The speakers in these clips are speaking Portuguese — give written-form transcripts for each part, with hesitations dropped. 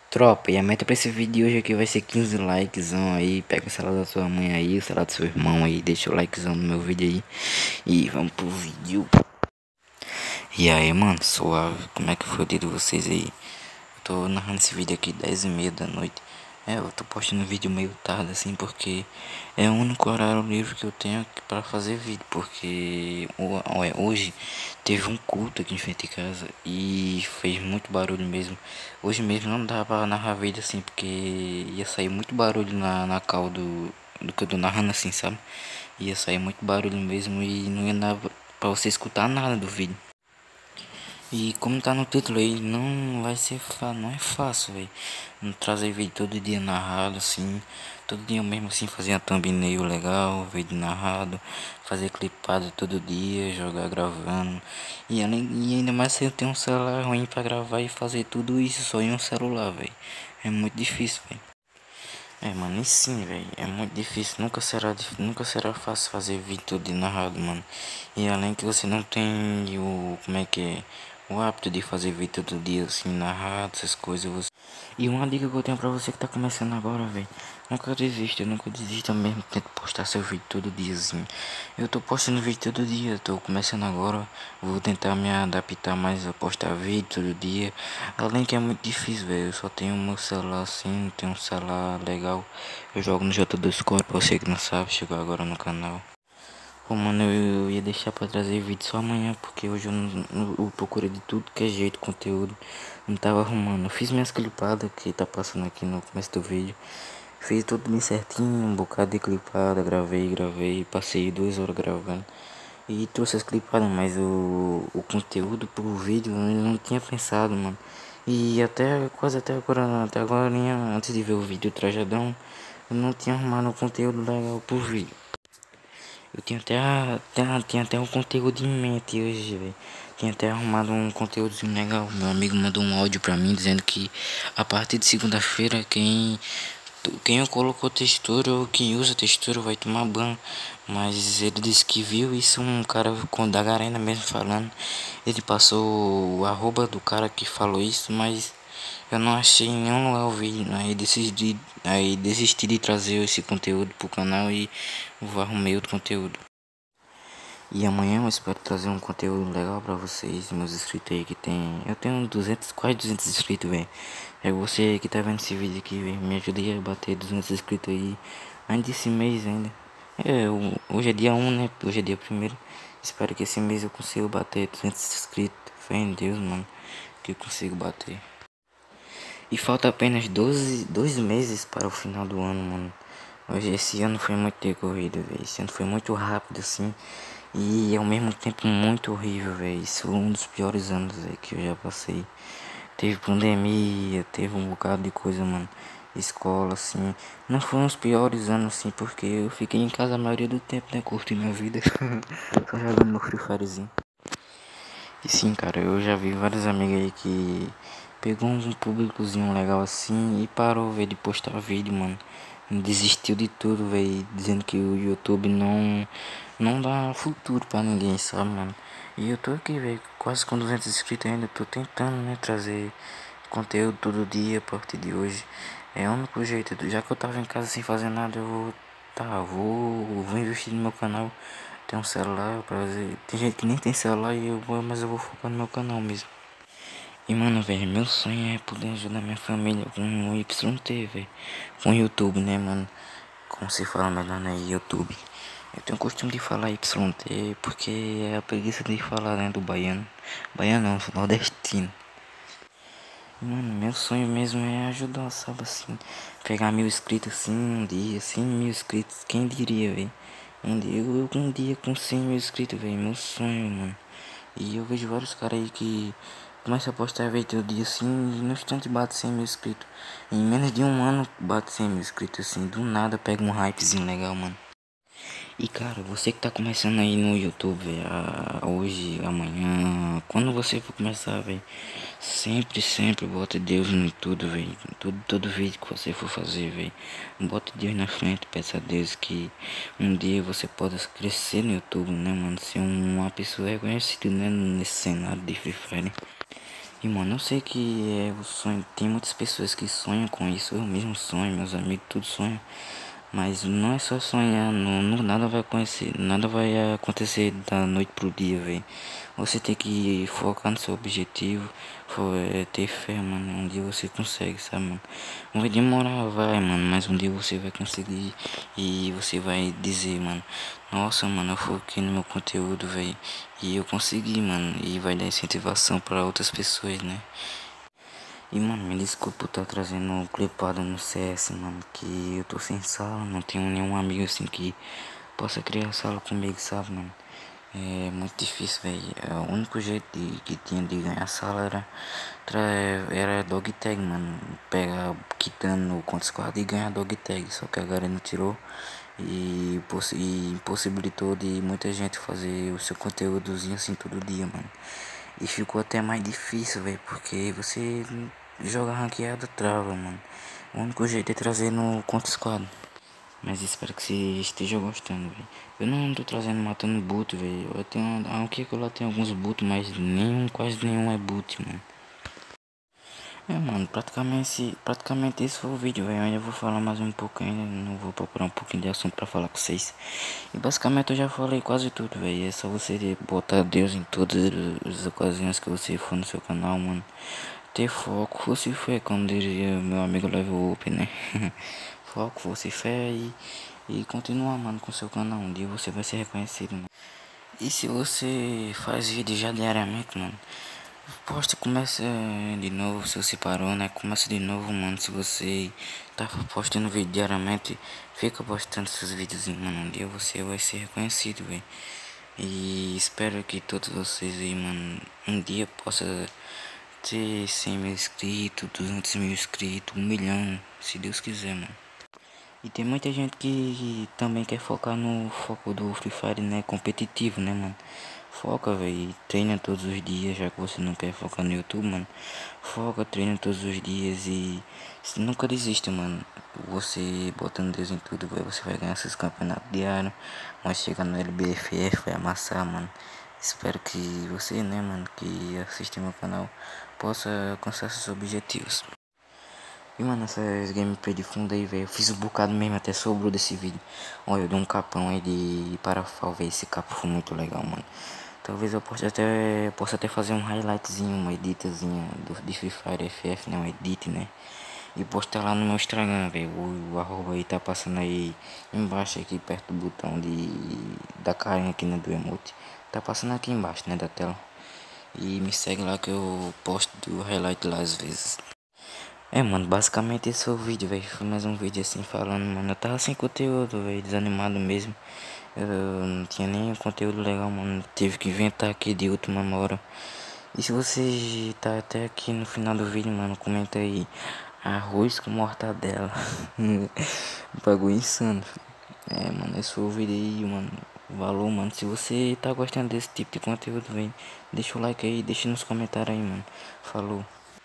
Tropa, e a meta pra esse vídeo de hoje aqui vai ser 15 likezão aí. Pega o celular da sua mãe aí, o celular do seu irmão aí, deixa o likezão no meu vídeo aí. E vamos pro vídeo. E aí, mano, suave, como é que foi o dia de vocês aí? Eu tô narrando esse vídeo aqui 10h30 da noite. Eu tô postando vídeo meio tarde assim, porque é o único horário livre que eu tenho pra fazer vídeo. Porque hoje teve um culto aqui em frente de casa e fez muito barulho mesmo. Hoje mesmo não dá pra narrar vídeo assim, porque ia sair muito barulho na call do que eu tô narrando assim, sabe? Ia sair muito barulho mesmo e não ia dar pra você escutar nada do vídeo. E como tá no título aí, não vai ser não é fácil, velho. Não trazer vídeo todo dia narrado assim, todo dia mesmo assim, fazer uma thumbnail legal, vídeo narrado, fazer clipado todo dia, jogar gravando. E ainda mais se eu tenho um celular ruim pra gravar e fazer tudo isso só em um celular, velho. É muito difícil, velho. Mano, e sim, velho, é muito difícil, nunca será fácil fazer vídeo todo dia narrado, mano. E além que você não tem como é que é, o hábito de fazer vídeo todo dia, assim, narrado, essas coisas. E uma dica que eu tenho pra você que tá começando agora, velho, nunca desista mesmo, tenta postar seu vídeo todo dia, assim. Eu tô postando vídeo todo dia, tô começando agora, vou tentar me adaptar mais a postar vídeo todo dia. Além que é muito difícil, velho, eu só tenho meu celular assim, não tenho um celular legal. Eu jogo no J2 Core, pra você que não sabe, chegou agora no canal. Pô, mano, eu ia deixar pra trazer vídeo só amanhã, porque hoje eu procurei de tudo que é jeito, conteúdo. Não tava arrumando. Eu fiz minhas clipadas que tá passando aqui no começo do vídeo. Fiz tudo bem certinho, um bocado de clipada, gravei, passei 2 horas gravando. E trouxe as clipadas, mas o conteúdo pro vídeo eu não tinha pensado, mano. E até agora, antes de ver o vídeo trajadão, eu não tinha arrumado um conteúdo legal pro vídeo. Eu tinha até um conteúdo em mente hoje, velho. Tinha até arrumado um conteúdozinho legal. Meu amigo mandou um áudio pra mim dizendo que a partir de segunda-feira quem colocou textura ou quem usa textura vai tomar ban. Mas ele disse que viu isso, um cara da Garena mesmo falando. Ele passou o arroba do cara que falou isso, mas eu não achei em nenhum lugar o vídeo. Aí desisti de trazer esse conteúdo pro canal e vou arrumar outro conteúdo. E amanhã eu espero trazer um conteúdo legal pra vocês, meus inscritos aí que tem. Eu tenho 200, quase 200 inscritos, velho. É você que tá vendo esse vídeo aqui, velho. Me ajude a bater 200 inscritos aí. Ainda esse mês ainda. Hoje é dia 1, né? Hoje é dia 1º. Espero que esse mês eu consiga bater 200 inscritos. Fé em Deus, mano. Que eu consigo bater. E falta apenas 2 meses para o final do ano, mano. Esse ano foi muito decorrido, velho. Esse ano foi muito rápido, assim. E ao mesmo tempo muito horrível, velho. Isso foi um dos piores anos, velho, que eu já passei. Teve pandemia, teve um bocado de coisa, mano. Escola, assim. Não foram os piores anos, assim, porque eu fiquei em casa a maioria do tempo, né? Curtindo minha vida. Só jogando meu Free Firezinho. E sim, cara, eu já vi vários amigos aí que pegou um públicozinho legal assim e parou, velho, de postar vídeo, mano. Desistiu de tudo, velho, dizendo que o YouTube não dá futuro pra ninguém, sabe, mano. E eu tô aqui, velho, quase com 200 inscritos ainda, tô tentando, né, trazer conteúdo todo dia a partir de hoje. É o único jeito, já que eu tava em casa sem fazer nada, vou investir no meu canal. Tem um celular pra fazer. Tem gente que nem tem celular mas eu vou focar no meu canal mesmo. E mano, velho, meu sonho é poder ajudar minha família com o YT, velho. Com o YouTube, né, mano? Como se fala melhor, né? YouTube. Eu tenho o costume de falar YT porque é a preguiça de falar, né, do baiano. Baiano não, nordestino. Mano, meu sonho mesmo é ajudar, sabe assim, pegar 1.000 inscritos assim um dia, 100.000 inscritos, quem diria, velho. Um dia com 100.000 inscritos, velho, meu sonho, mano. E eu vejo vários caras aí que começam a postar vídeo todo dia assim, e no instante bate 100.000 inscritos. Em menos de um ano bate 100.000 inscritos assim, do nada pega um hypezinho legal, mano. E cara, você que tá começando aí no YouTube, véio, hoje, amanhã, quando você for começar, velho, sempre bota Deus em tudo, velho. Todo vídeo que você for fazer, velho, bota Deus na frente, peça a Deus que um dia você possa crescer no YouTube, né, mano? Ser uma pessoa reconhecida, né, nesse cenário de Free Fire. E mano, eu sei que é o sonho, tem muitas pessoas que sonham com isso, eu mesmo sonho, meus amigos tudo sonham. Mas não é só sonhar, nada vai acontecer, nada vai acontecer da noite pro dia, velho. Você tem que focar no seu objetivo, ter fé, mano. Um dia você consegue, sabe, mano? Vai demorar, vai, mano, mas um dia você vai conseguir e você vai dizer, mano, nossa, mano, eu foquei no meu conteúdo, velho, e eu consegui, mano, e vai dar incentivação para outras pessoas, né? E mano, me desculpa por estar trazendo clipado no CS, mano, que eu tô sem sala, não tenho nenhum amigo assim que possa criar sala comigo, sabe, mano? É muito difícil, velho. O único jeito que tinha de ganhar sala era dog tag, mano. Pegar, quitando o contra squad e ganhar dog tag, só que a galera não tirou e impossibilitou de muita gente fazer o seu conteúdozinho assim todo dia, mano. E ficou até mais difícil, velho, porque você joga ranqueada trava, mano. O único jeito é trazer no contra squad. Mas espero que você esteja gostando, velho. Eu não tô trazendo matando boot, velho. Eu tenho, aqui que eu lá tenho alguns boot, mas quase nenhum é boot, mano. É, mano, praticamente esse foi o vídeo, velho. Eu ainda vou falar mais um pouco ainda, não vou procurar um pouquinho de assunto pra falar com vocês. E basicamente eu já falei quase tudo, velho. É só você botar Deus em todas as ocasiões que você for no seu canal, mano. Ter foco, fosse fé, como diria meu amigo Level Up, né? Foco, fosse fé e continuar, mano, com seu canal. Um dia você vai ser reconhecido, mano. E se você faz vídeo já diariamente, mano, posta, começa de novo. Se você parou, né, começa de novo, mano. Se você tá postando vídeo diariamente, fica postando seus vídeos, mano. Um dia você vai ser reconhecido, velho. E espero que todos vocês aí, mano, um dia possa ter 100 mil inscritos, 200 mil inscritos, 1 milhão, se Deus quiser, mano. E tem muita gente que também quer focar no foco do Free Fire, né, competitivo, né, mano. Foca, velho, treina todos os dias, já que você não quer focar no YouTube, mano. Foca, treina todos os dias e nunca desista, mano. Você botando Deus em tudo, véio, você vai ganhar seus campeonatos diários. Mas chegar no LBFF, vai amassar, mano. Espero que você, né, mano, que assiste meu canal, possa alcançar seus objetivos. E mano, essas gameplay de fundo aí, velho, eu fiz um bocado mesmo, até sobrou desse vídeo. Olha, eu dei um capão aí de parafal, velho, esse capo foi muito legal, mano. Talvez eu possa até fazer um highlightzinho, uma editazinha de Free Fire FF, né, um edit, né. E postar lá no meu Instagram, velho, o arroba aí tá passando aí embaixo, aqui perto do botão da carinha aqui, né, do emote. Tá passando aqui embaixo, né, da tela. E me segue lá que eu posto do highlight lá às vezes. É, mano, basicamente esse foi o vídeo, velho. Foi mais um vídeo assim falando, mano. Eu tava sem conteúdo, velho, desanimado mesmo. Eu não tinha nem conteúdo legal, mano. Tive que inventar aqui de última hora. E se você tá até aqui no final do vídeo, mano, comenta aí: arroz com mortadela. Bagulho insano. É, mano, esse foi o vídeo aí, mano. Valeu, mano. Se você tá gostando desse tipo de conteúdo, velho, deixa o like aí, deixa nos comentários aí, mano. Falou.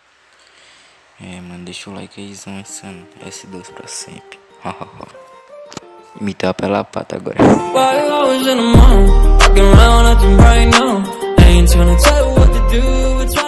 É, mano, deixa o like aí, zão, insano. S2 pra sempre. Imitar pela pata agora. While I was in the mall, walking around acting right now. I ain't tryna tell you what to do.